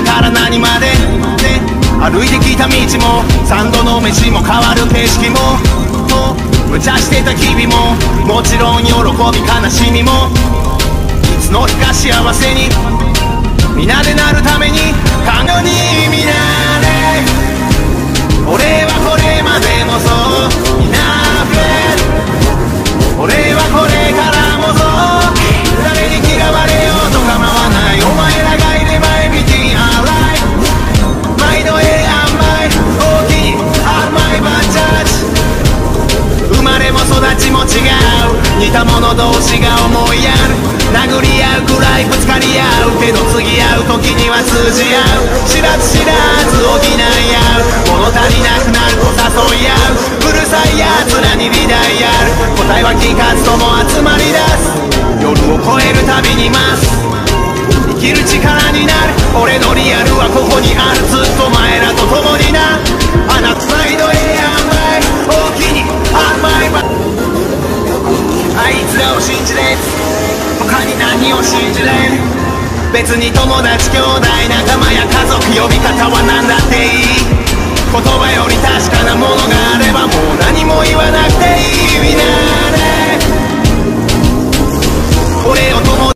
から何まで歩いてきた道も三度の飯も変わる景色も無茶してた日々ももちろん喜び悲しみもいつの日か幸せに皆でなるために感情に皆で俺はこれまでもそういなく俺はこれからもそう誰に嫌われようと構わないお前らがいれば everything alright 毎度甘い大きい甘いバッチャージ生まれも育ちも違う似た者同士が思いやる殴り合うくらいぶつかり合うけど次会う時には通じ合う知らず知らず補い合う物足りなくなると誘い合ううるさい奴らに美大やる答えは聞かずとも集まり出す夜を越えるたびに増す生きる力になる俺のリアルはここにあるずっと前らと共になあなた毎度甘い大きに甘いあいつらを信じれ他に何を信じれ別に友達兄弟仲間や家族呼び方は何だっていい言葉より確かなものがあればもう何も言わなくていいみんなで俺を友達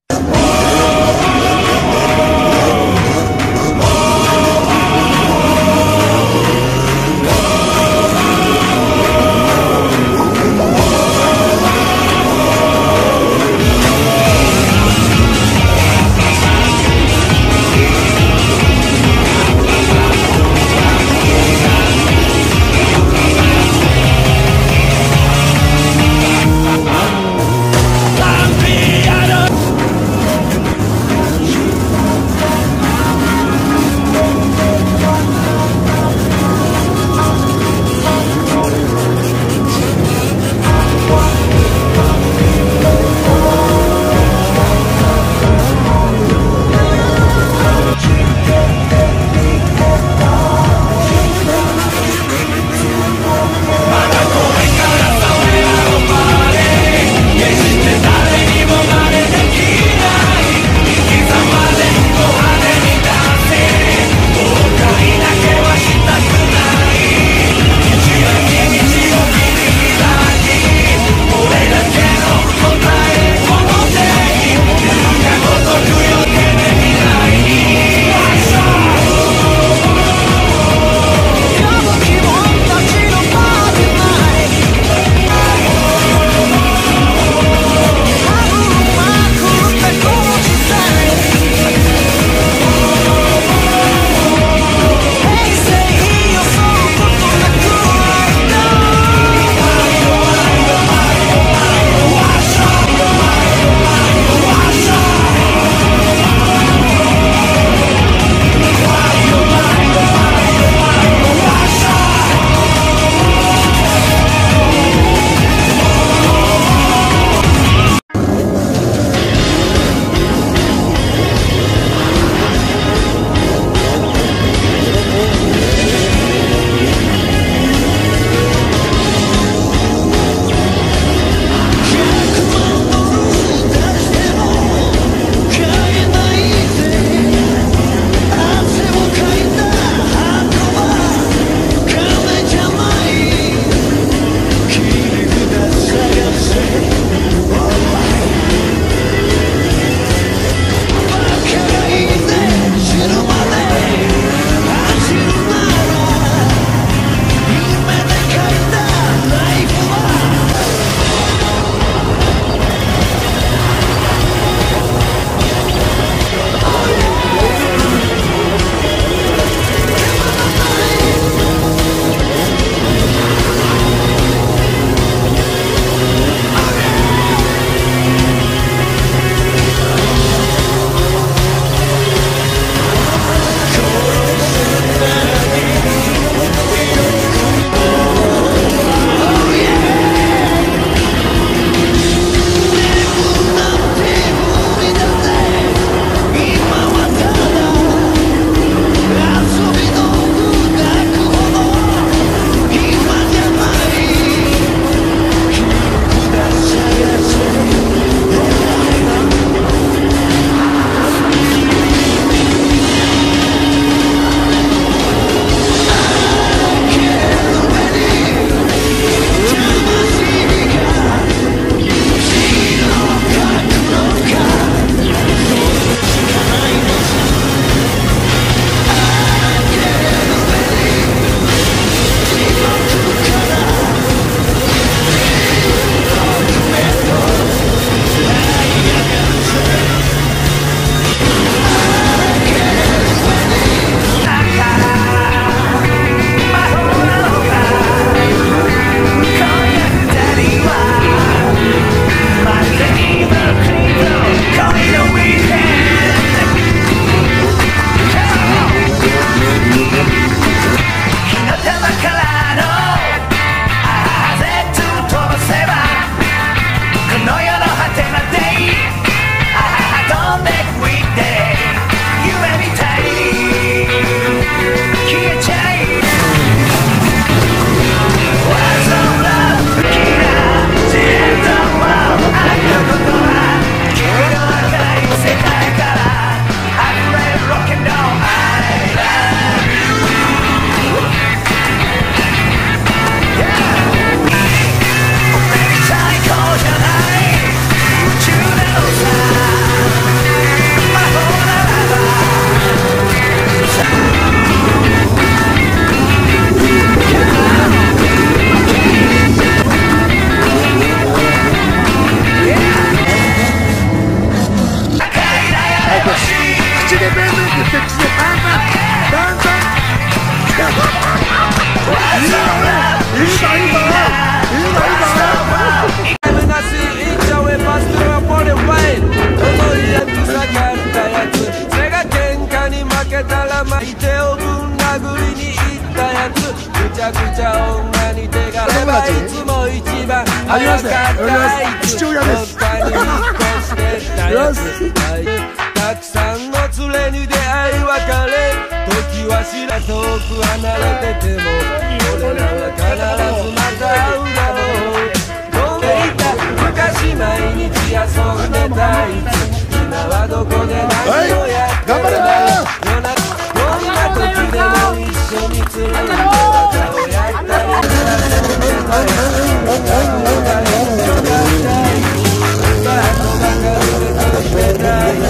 から巻いてをぶん殴りに行ったやつ、ぐちゃぐちゃ女に手がればいつも一番早かったやつ、どっかに引っ越してたやつ、たくさんの連れに出会い別れ、時は知ら遠く離れてても俺らは必ずまた会うだろう。飛んでいた昔毎日遊んでたいつ、今はどこで何をやってるの、どんな時でも一緒につるんで技をやったり遊んでたいつ、学校が一緒だったいつ、バットばかりで飛んでたい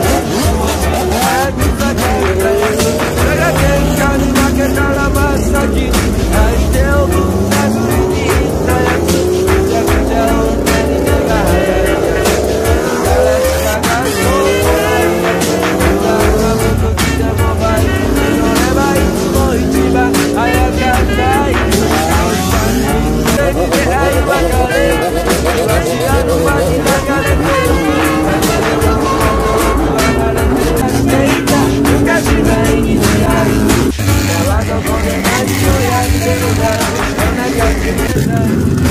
俺が喧嘩に負けたら真っ先に相手をぶん殴りに行ったやつ、ぐちゃぐちゃ女に手が早いやつ、誰かがそうもないやつ、普段は無口でもバイクに乗ればいつも一番早かったいつ、それに出会い別れ、時は知らぬ間に流れてる、昔毎日会い、今はどこで何をやってるだろう、そんな感じで